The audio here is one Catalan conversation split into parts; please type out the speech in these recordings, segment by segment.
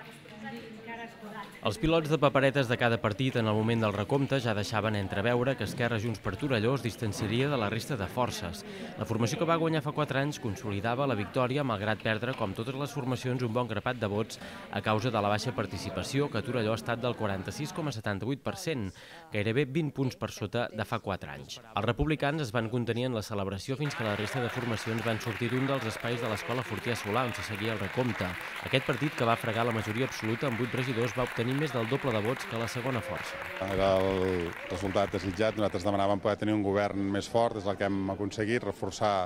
Els pilots de paperetes de cada partit en el moment del recompte ja deixaven entreveure que Esquerra Junts per Torelló es distanciaria de la resta de forces. La formació que va guanyar fa 4 anys consolidava la victòria malgrat perdre, com totes les formacions, un bon grapat de vots a causa de la baixa participació, que a Torelló ha estat del 46,78%, gairebé 20 punts per sota de fa 4 anys. Els republicans es van contenir en la celebració fins que la resta de formacions van sortir d'un dels espais de l'escola Fortià Solà on se seguia el recompte. Aquest partit, que va fregar la majoria absoluta amb 8 regidors, va obtenir més del doble de vots que la segona força. Era el resultat desitjat. Nosaltres demanàvem poder tenir un govern més fort, és el que hem aconseguit, reforçar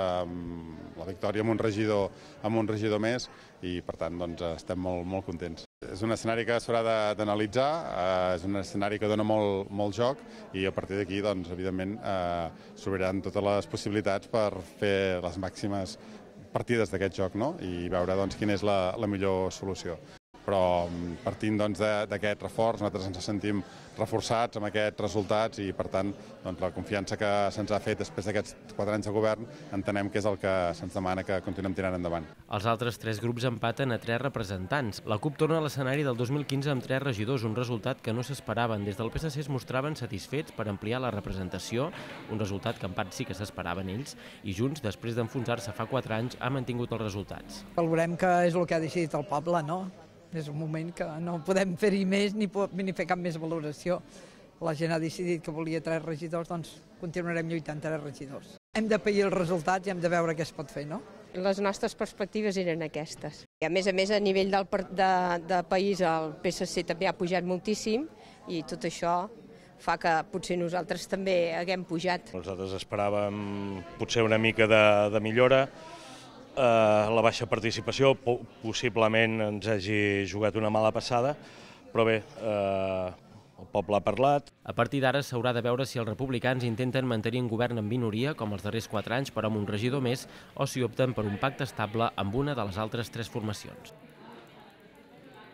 la victòria amb un regidor més i, per tant, estem molt contents. És un escenari que s'haurà d'analitzar, és un escenari que dona molt joc i a partir d'aquí, evidentment, s'obriran totes les possibilitats per fer les màximes partides d'aquest joc, no? I veure quina és la millor solució. Però partint d'aquest reforç, nosaltres ens sentim reforçats amb aquests resultats i, per tant, la confiança que se'ns ha fet després d'aquests 4 anys de govern entenem que és el que se'ns demana que continuem tirant endavant. Els altres 3 grups empaten a 3 representants. La CUP torna a l'escenari del 2015 amb 3 regidors, un resultat que no s'esperaven. Des del PSC es mostraven satisfets per ampliar la representació, un resultat que en part sí que s'esperaven ells, i Junts, després d'enfonsar-se fa 4 anys, ha mantingut els resultats. Valorem que és el que ha decidit el poble, no? És un moment que no podem fer-hi més ni fer cap més valoració. La gent ha decidit que volia 3 regidors, doncs continuarem lluitant 3 regidors. Hem de pair els resultats i hem de veure què es pot fer, no? Les nostres perspectives eren aquestes. A més, a nivell de país, el PSC també ha pujat moltíssim i tot això fa que potser nosaltres també haguem pujat. Nosaltres esperàvem potser una mica de millora. La baixa participació possiblement ens hagi jugat una mala passada, però bé, el poble ha parlat. A partir d'ara s'haurà de veure si els republicans intenten mantenir un govern en minoria, com els darrers 4 anys, però amb un regidor més, o si opten per un pacte estable amb una de les altres 3 formacions.